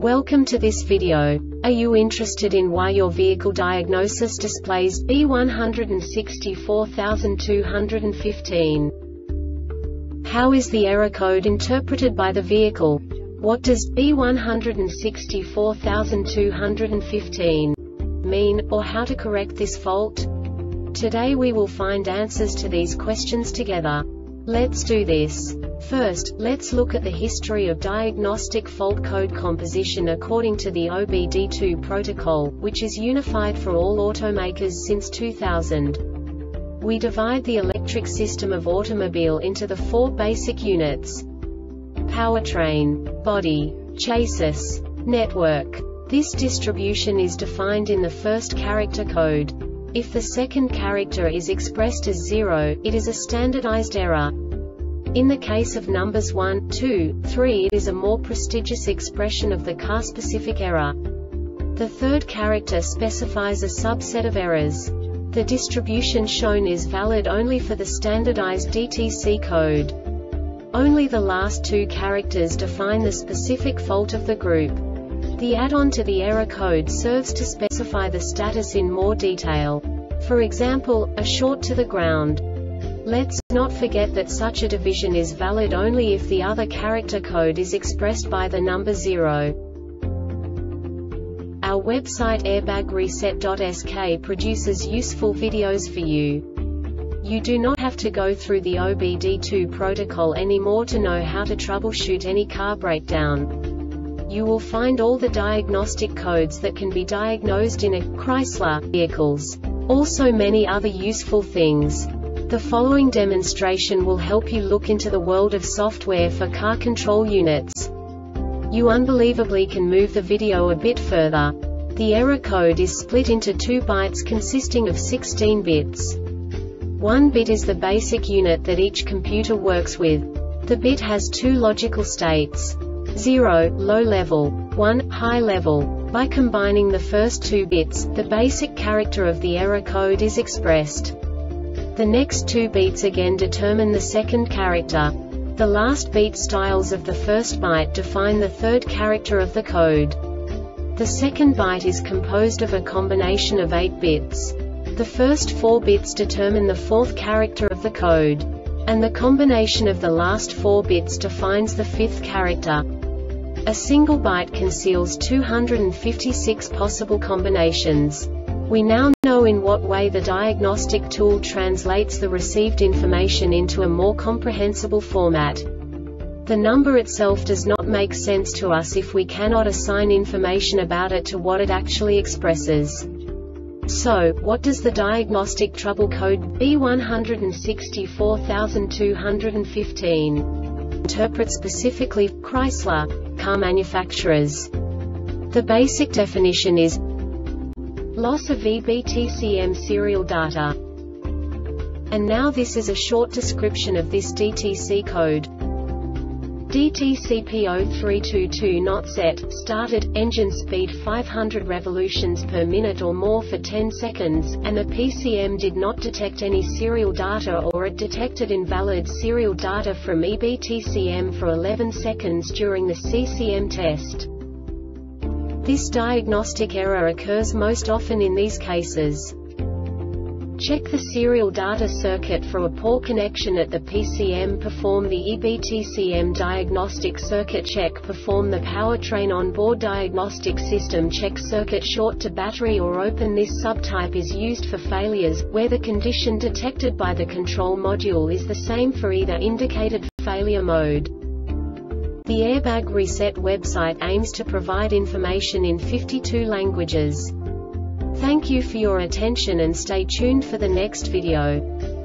Welcome to this video. Are you interested in why your vehicle diagnosis displays B164215? How is the error code interpreted by the vehicle? What does B164215 mean, or how to correct this fault? Today we will find answers to these questions together. Let's do this. First, let's look at the history of diagnostic fault code composition according to the OBD2 protocol, which is unified for all automakers since 2000. We divide the electric system of automobile into the four basic units: powertrain, body, chassis, network. This distribution is defined in the first character code. If the second character is expressed as 0, it is a standardized error. In the case of numbers 1, 2, 3, it is a more prestigious expression of the car-specific error. The third character specifies a subset of errors. The distribution shown is valid only for the standardized DTC code. Only the last two characters define the specific fault of the group. The add-on to the error code serves to specify the status in more detail. For example, a short to the ground. Let's not forget that such a division is valid only if the other character code is expressed by the number 0. Our website airbagreset.sk produces useful videos for you. You do not have to go through the OBD2 protocol anymore to know how to troubleshoot any car breakdown. You will find all the diagnostic codes that can be diagnosed in a Chrysler vehicles. Also many other useful things. The following demonstration will help you look into the world of software for car control units. You unbelievably can move the video a bit further. The error code is split into 2 bytes consisting of 16 bits. 1 bit is the basic unit that each computer works with. The bit has 2 logical states: 0, low level, 1, high level. By combining the first 2 bits, the basic character of the error code is expressed. The next 2 beats again determine the second character. The last beat styles of the first byte define the third character of the code. The second byte is composed of a combination of 8 bits. The first 4 bits determine the fourth character of the code. And the combination of the last 4 bits defines the fifth character. A single byte conceals 256 possible combinations. We now know in what way the diagnostic tool translates the received information into a more comprehensible format. The number itself does not make sense to us if we cannot assign information about it to what it actually expresses. So, what does the diagnostic trouble code B164215 interpret specifically for Chrysler car manufacturers? The basic definition is loss of eBTCM serial data. And now this is a short description of this DTC code. DTCP0322 not set, started, engine speed 500 revolutions per minute or more for 10 seconds, and the PCM did not detect any serial data, or it detected invalid serial data from eBTCM for 11 seconds during the CCM test. This diagnostic error occurs most often in these cases: check the serial data circuit for a poor connection at the PCM, perform the eBTCM diagnostic circuit check, perform the powertrain onboard diagnostic system check, circuit short to battery or open. This subtype is used for failures, where the condition detected by the control module is the same for either indicated failure mode. The Airbag Reset website aims to provide information in 52 languages. Thank you for your attention and stay tuned for the next video.